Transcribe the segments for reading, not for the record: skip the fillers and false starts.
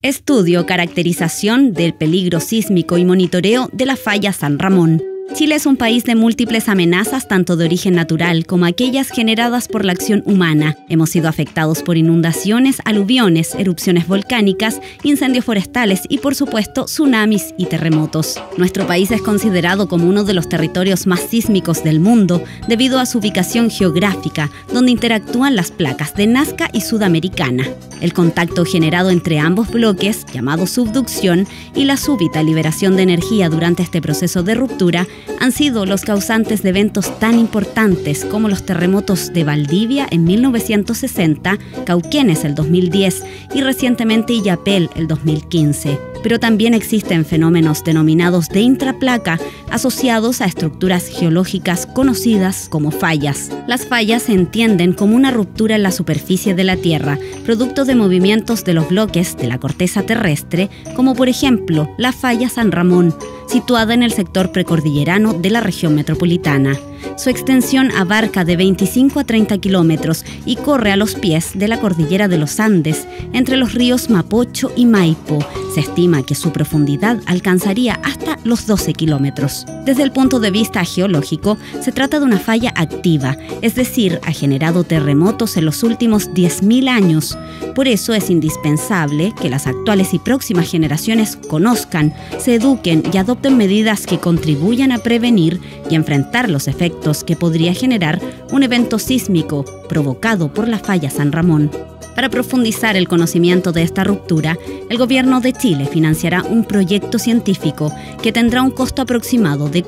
Estudio, caracterización del peligro sísmico y monitoreo de la falla San Ramón. Chile es un país de múltiples amenazas, tanto de origen natural como aquellas generadas por la acción humana. Hemos sido afectados por inundaciones, aluviones, erupciones volcánicas, incendios forestales y, por supuesto, tsunamis y terremotos. Nuestro país es considerado como uno de los territorios más sísmicos del mundo debido a su ubicación geográfica, donde interactúan las placas de Nazca y Sudamericana. El contacto generado entre ambos bloques, llamado subducción, y la súbita liberación de energía durante este proceso de ruptura han sido los causantes de eventos tan importantes como los terremotos de Valdivia en 1960, Cauquenes el 2010 y recientemente Illapel el 2015. Pero también existen fenómenos denominados de intraplaca asociados a estructuras geológicas conocidas como fallas. Las fallas se entienden como una ruptura en la superficie de la Tierra, producto de movimientos de los bloques de la corteza terrestre, como por ejemplo la falla San Ramón, situada en el sector precordillerano de la región metropolitana. Su extensión abarca de 25 a 30 kilómetros y corre a los pies de la cordillera de los Andes, entre los ríos Mapocho y Maipo. Se estima que su profundidad alcanzaría hasta los 12 kilómetros. Desde el punto de vista geológico, se trata de una falla activa, es decir, ha generado terremotos en los últimos 10.000 años. Por eso es indispensable que las actuales y próximas generaciones conozcan, se eduquen y adopten medidas que contribuyan a prevenir y enfrentar los efectos que podría generar un evento sísmico provocado por la falla San Ramón. Para profundizar el conocimiento de esta ruptura, el Gobierno de Chile financiará un proyecto científico que tendrá un costo aproximado de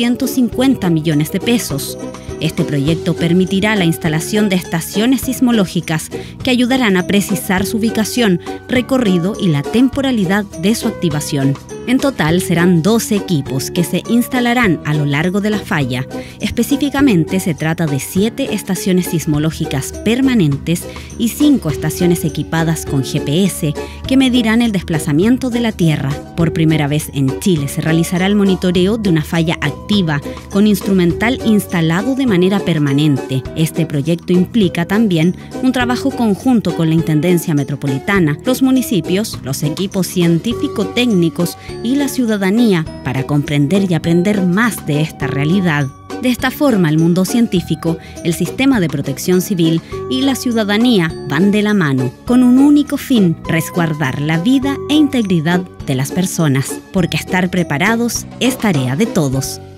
450 millones de pesos. Este proyecto permitirá la instalación de estaciones sismológicas que ayudarán a precisar su ubicación, recorrido y la temporalidad de su activación. En total serán 12 equipos que se instalarán a lo largo de la falla. Específicamente se trata de 7 estaciones sismológicas permanentes y 5 estaciones equipadas con GPS que medirán el desplazamiento de la Tierra. Por primera vez en Chile se realizará el monitoreo de una falla activa con instrumental instalado de manera permanente. Este proyecto implica también un trabajo conjunto con la Intendencia Metropolitana, los municipios, los equipos científico-técnicos y la ciudadanía para comprender y aprender más de esta realidad. De esta forma, el mundo científico, el sistema de protección civil y la ciudadanía van de la mano, con un único fin: resguardar la vida e integridad de las personas, porque estar preparados es tarea de todos.